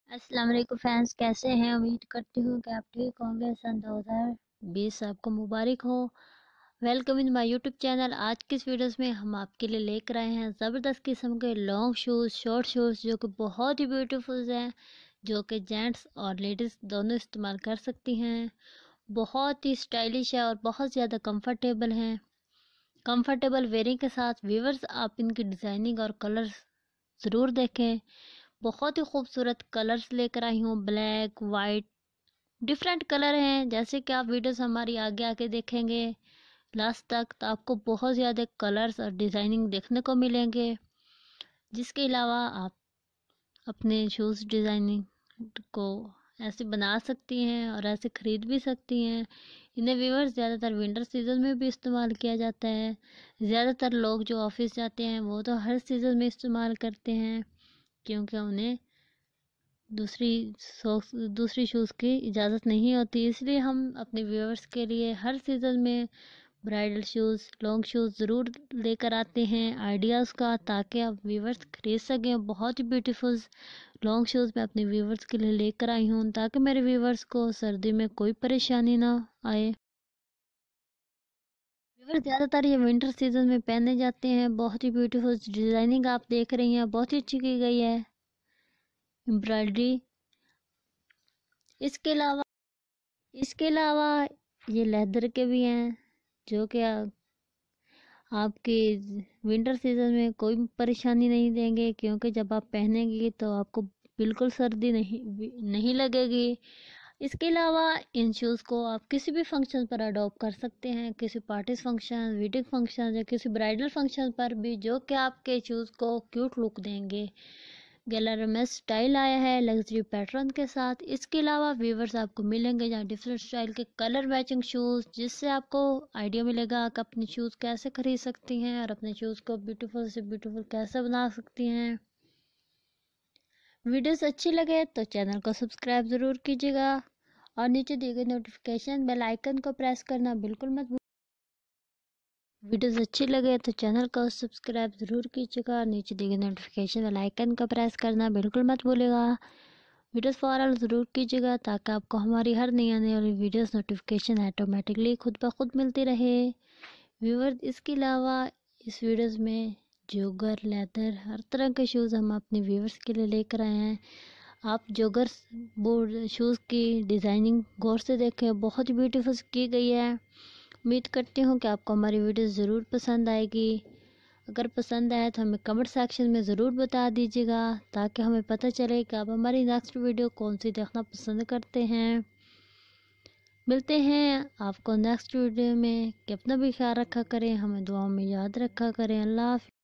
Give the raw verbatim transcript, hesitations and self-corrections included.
अस्सलाम वालेकुम फैंस, कैसे हैं? उम्मीद करती हूँ कि आप ठीक होंगे। सन दो हज़ार बीस आपको मुबारक हो। Welcome in my YouTube channel. आज की इस वीडियोस में हम आपके लिए लेकर आए हैं ज़बरदस्त किस्म के लॉन्ग शूज़, शॉर्ट शूज़ जो कि बहुत ही ब्यूटीफुल हैं, जो कि जेंट्स और लेडीज़ दोनों इस्तेमाल कर सकती हैं। बहुत ही स्टाइलिश है और बहुत ज़्यादा कंफर्टेबल हैं। कंफर्टेबल वेयरिंग के साथ व्यूअर्स आप इनकी डिज़ाइनिंग और कलर्स ज़रूर देखें। बहुत ही खूबसूरत कलर्स लेकर आई हूँ, ब्लैक वाइट डिफरेंट कलर हैं। जैसे कि आप वीडियोस हमारी आगे आके देखेंगे लास्ट तक, तो आपको बहुत ज़्यादा कलर्स और डिज़ाइनिंग देखने को मिलेंगे। जिसके अलावा आप अपने शूज़ डिज़ाइनिंग को ऐसे बना सकती हैं और ऐसे ख़रीद भी सकती हैं। इन्हें व्यूअर्स ज़्यादातर विंटर सीज़न में भी इस्तेमाल किया जाता है। ज़्यादातर लोग जो ऑफिस जाते हैं वो तो हर सीज़न में इस्तेमाल करते हैं, क्योंकि उन्हें दूसरी सॉक्स दूसरी शूज़ की इजाज़त नहीं होती। इसलिए हम अपने व्यूअर्स के लिए हर सीज़न में ब्राइडल शूज़, लॉन्ग शूज़ ज़रूर लेकर आते हैं आइडियाज़ का, ताकि आप व्यूअर्स खरीद सकें। बहुत ही ब्यूटीफुल लॉन्ग शूज़ मैं अपने व्यूअर्स के लिए लेकर आई हूँ, ताकि मेरे व्यूअर्स को सर्दी में कोई परेशानी ना आए। व्यूअर्स ज़्यादातर ये विंटर सीज़न में पहने जाते हैं। बहुत ही ब्यूटीफुल डिज़ाइनिंग आप देख रही हैं, बहुत ही अच्छी की गई है एम्ब्रॉयडरी। इसके अलावा इसके अलावा ये लेदर के भी हैं, जो कि आ, आपके विंटर सीजन में कोई परेशानी नहीं देंगे, क्योंकि जब आप पहनेंगी तो आपको बिल्कुल सर्दी नहीं नहीं लगेगी। इसके अलावा इन शूज़ को आप किसी भी फंक्शन पर अडॉप्ट कर सकते हैं, किसी पार्टीज फंक्शन, वेडिंग फंक्शन या किसी ब्राइडल फंक्शन पर भी, जो कि आपके शूज़ को क्यूट लुक देंगे। गैलर में स्टाइल आया है लग्जरी पैटर्न के साथ। इसके अलावा व्यूवर्स आपको मिलेंगे यहाँ डिफरेंट स्टाइल के कलर मैचिंग शूज़, जिससे आपको आइडिया मिलेगा कि अपने शूज़ कैसे खरीद सकती हैं और अपने शूज़ को ब्यूटीफुल से ब्यूटीफुल कैसे बना सकती हैं। वीडियोस अच्छी लगे तो चैनल को सब्सक्राइब ज़रूर कीजिएगा और नीचे दिए गए नोटिफिकेशन बेल आइकन को प्रेस करना बिल्कुल मत भूलिएगा। वीडियोस अच्छी लगे तो चैनल को सब्सक्राइब ज़रूर कीजिएगा, नीचे दिए गए नोटिफिकेशन बेल आइकन को प्रेस करना बिल्कुल मत भूलिएगा। वीडियोस फॉरवर्ड ज़रूर कीजिएगा, ताकि आपको हमारी हर नई आने वाली वीडियोस नोटिफिकेशन ऑटोमेटिकली खुद ब खुद मिलती रहे। व्यूअर्स इसके अलावा इस वीडियोस में जोगर, लेदर, हर तरह के शूज़ हम अपने व्यूअर्स के लिए लेकर आए हैं। आप जोगर बोर्ड शूज़ की डिज़ाइनिंग गौर से देखें, बहुत ही ब्यूटीफुल की गई है। उम्मीद करती हूँ कि आपको हमारी वीडियो ज़रूर पसंद आएगी। अगर पसंद आए तो हमें कमेंट सेक्शन में ज़रूर बता दीजिएगा, ताकि हमें पता चले कि आप हमारी नेक्स्ट वीडियो कौन सी देखना पसंद करते हैं। मिलते हैं आपको नेक्स्ट वीडियो में। कि अपना भी ख्याल रखा करें, हमें दुआओं में याद रखा करें। अल्लाह हाफ़िज़।